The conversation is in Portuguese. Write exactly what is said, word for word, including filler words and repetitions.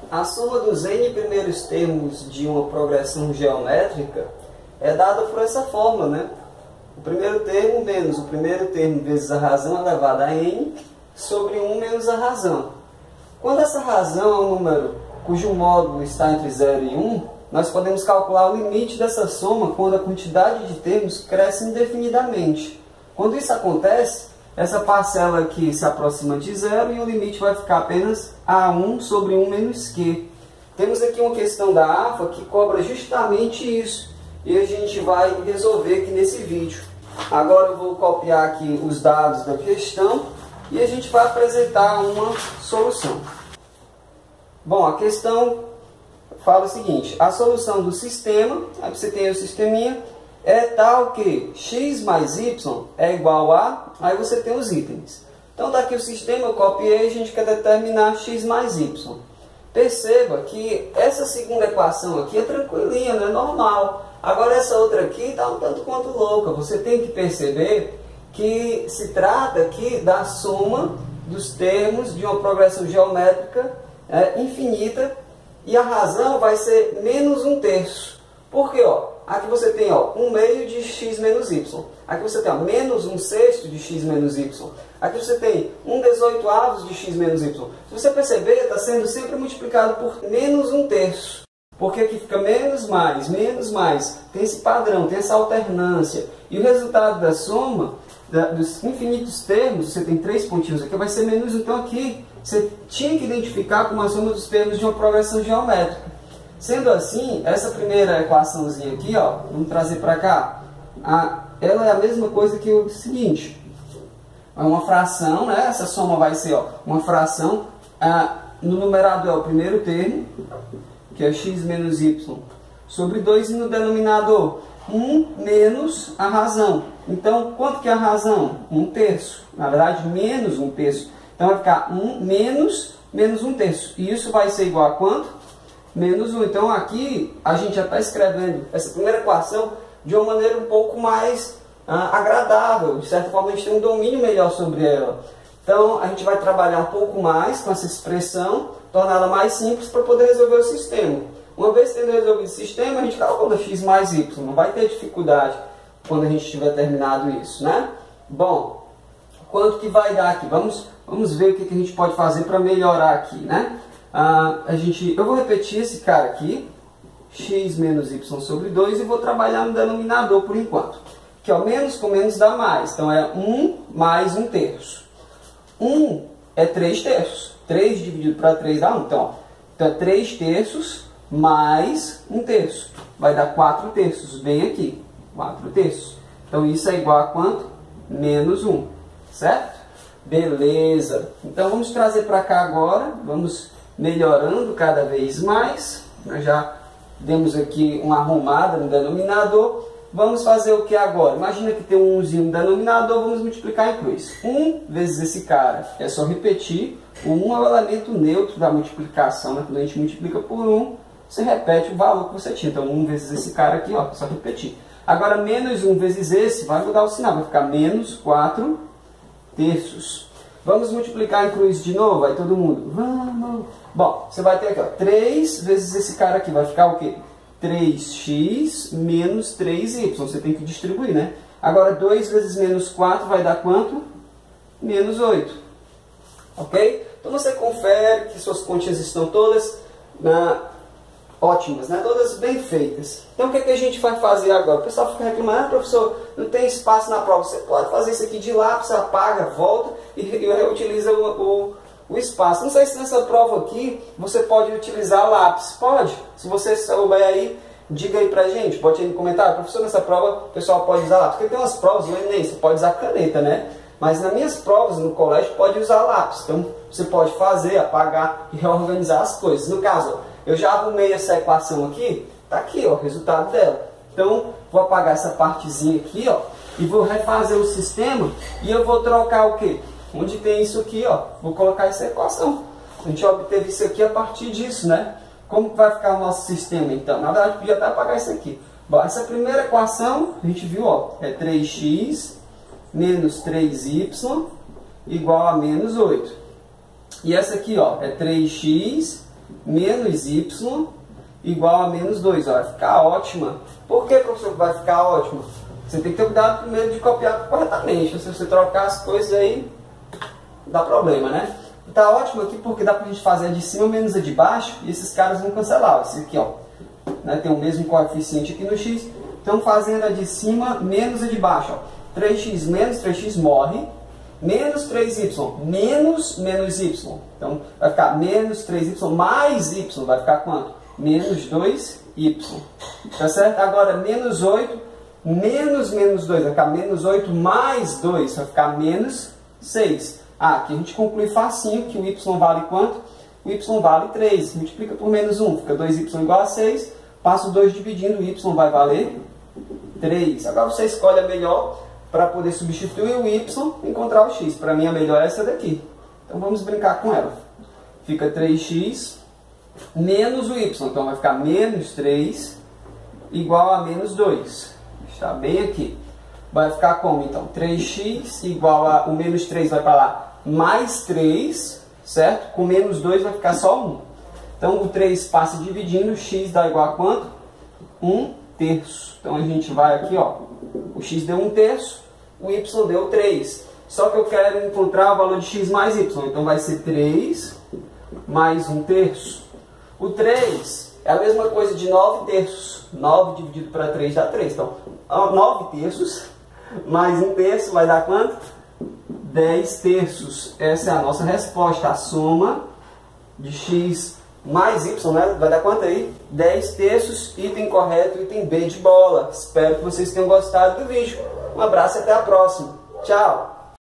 A soma dos n primeiros termos de uma progressão geométrica é dada por essa fórmula, né? O primeiro termo menos o primeiro termo vezes a razão elevada a n sobre um menos a razão. Quando essa razão é um número cujo módulo está entre zero e um, nós podemos calcular o limite dessa soma quando a quantidade de termos cresce indefinidamente. Quando isso acontece, essa parcela aqui se aproxima de zero e o limite vai ficar apenas a um sobre um menos q. Temos aqui uma questão da A F A que cobra justamente isso. E a gente vai resolver aqui nesse vídeo. Agora eu vou copiar aqui os dados da questão e a gente vai apresentar uma solução. Bom, a questão fala o seguinte: a solução do sistema, aí você tem o sisteminha, é tal que x mais y é igual a, aí você tem os itens. Então daqui o sistema eu copiei e a gente quer determinar x mais y. Perceba que essa segunda equação aqui é tranquilinha, não é normal. Agora essa outra aqui está um tanto quanto louca. Você tem que perceber que se trata aqui da soma dos termos de uma progressão geométrica é, infinita, e a razão vai ser menos um terço. Por quê? Ó, aqui você tem ó, um meio de x menos y. Aqui você tem ó, menos um sexto de x menos y. Aqui você tem um dezoitoavos de x menos y. Se você perceber, está sendo sempre multiplicado por menos um terço. Porque aqui fica menos mais, menos mais. Tem esse padrão, tem essa alternância. E o resultado da soma da, dos infinitos termos, você tem três pontinhos aqui, vai ser menos um. Então aqui você tinha que identificar como a soma dos termos de uma progressão geométrica. Sendo assim, essa primeira equaçãozinha aqui, ó, vamos trazer para cá, a, ela é a mesma coisa que o seguinte. É uma fração, né? Essa soma vai ser ó, uma fração. A, no numerador é o primeiro termo, que é x menos y, sobre dois, e no denominador um menos a razão. Então, quanto que é a razão? um terço. Na verdade, menos um terço. Então, vai ficar um menos, menos um terço. E isso vai ser igual a quanto? Menos um. Então, aqui, a gente já está escrevendo essa primeira equação de uma maneira um pouco mais ah, agradável. De certa forma, a gente tem um domínio melhor sobre ela. Então, a gente vai trabalhar um pouco mais com essa expressão, torná-la mais simples para poder resolver o sistema. Uma vez tendo resolvido o sistema, a gente calcula x mais y. Não vai ter dificuldade quando a gente tiver terminado isso, né? Bom, quanto que vai dar aqui? Vamos, vamos ver o que, que a gente pode fazer para melhorar aqui, né? Ah, a gente, eu vou repetir esse cara aqui, x menos y sobre dois, e vou trabalhar no denominador por enquanto. Que ó, menos com menos dá mais. Então é um mais um terço. um é três terços. três dividido para três dá um. Então, ó, então é três terços mais um terço. Vai dar quatro terços, bem aqui. quatro terços. Então isso é igual a quanto? Menos um. Certo? Beleza. Então vamos trazer para cá agora. Vamos melhorando cada vez mais. Nós já demos aqui uma arrumada no denominador. Vamos fazer o que agora? Imagina que tem um umzinho no denominador, vamos multiplicar em cruz. um vezes esse cara, é só repetir. O um é o elemento neutro da multiplicação, né? Quando a gente multiplica por um, você repete o valor que você tinha. Então, um vezes esse cara aqui, ó, é só repetir. Agora, menos um vezes esse, vai mudar o sinal, vai ficar menos quatro terços. Vamos multiplicar em cruz de novo? Aí todo mundo, vamos. Bom, você vai ter aqui, ó, três vezes esse cara aqui, vai ficar o quê? três x menos três y. Você tem que distribuir, né? Agora, dois vezes menos quatro vai dar quanto? Menos oito. Ok? Então, você confere que suas continhas estão todas ah, ótimas, né? Todas bem feitas. Então, o que, é que a gente vai fazer agora? O pessoal fica reclamando, ah, professor, não tem espaço na prova. Você pode fazer isso aqui de lápis, apaga, volta e, e reutiliza o... o o espaço. Não sei se nessa prova aqui você pode utilizar lápis. Pode? Se você souber aí, diga aí pra gente. Pode aí no comentário. Professor, nessa prova o pessoal pode usar lápis. Porque tem umas provas no Enem, você pode usar caneta, né? Mas nas minhas provas no colégio pode usar lápis. Então você pode fazer, apagar e reorganizar as coisas. No caso, eu já arrumei essa equação aqui. Tá aqui, ó, o resultado dela. Então vou apagar essa partezinha aqui, ó. E vou refazer o sistema. E eu vou trocar o quê? Onde tem isso aqui, ó, vou colocar essa equação. A gente obteve isso aqui a partir disso, né? Como que vai ficar o nosso sistema, então? Na verdade, podia até apagar isso aqui. Bom, essa primeira equação, a gente viu, ó, é três x menos três y igual a menos oito. E essa aqui, ó, é três x menos y igual a menos dois. Ó, vai ficar ótima. Por que, professor, vai ficar ótima? Você tem que ter cuidado primeiro de copiar corretamente. Se você trocar as coisas aí, dá problema, né? Tá ótimo aqui porque dá pra gente fazer a de cima menos a de baixo e esses caras vão cancelar. Esse aqui, ó, né, tem o mesmo coeficiente aqui no x. Então, fazendo a de cima menos a de baixo. Ó. três x menos três x morre. Menos três y menos menos y. Então, vai ficar menos três y mais y. Vai ficar quanto? Menos dois y. Tá certo? Agora, menos oito menos menos dois. Vai ficar menos oito mais dois. Vai ficar menos seis. Ah, aqui a gente conclui facinho que o y vale quanto? O y vale três. Multiplica por menos um. Fica dois y igual a seis. Passa o dois dividindo. O y vai valer três. Agora você escolhe a melhor para poder substituir o y e encontrar o x. Para mim a melhor é essa daqui. Então vamos brincar com ela. Fica três x menos o y. Então vai ficar menos três igual a menos dois. Está bem aqui. Vai ficar como então? três x igual a... O menos três vai para lá. Mais três, certo? Com menos dois vai ficar só um. Então o três passa dividindo. X dá igual a quanto? um terço. Então a gente vai aqui, ó. O x deu um terço. O y deu três. Só que eu quero encontrar o valor de x mais y. Então vai ser três mais um terço. O três é a mesma coisa de nove terços. nove dividido para três dá três. Então, nove terços mais um terço vai dar quanto? dez terços. Essa é a nossa resposta. A soma de x mais y, né? Vai dar quanto aí? dez terços. Item correto, item B de bola. Espero que vocês tenham gostado do vídeo. Um abraço e até a próxima. Tchau!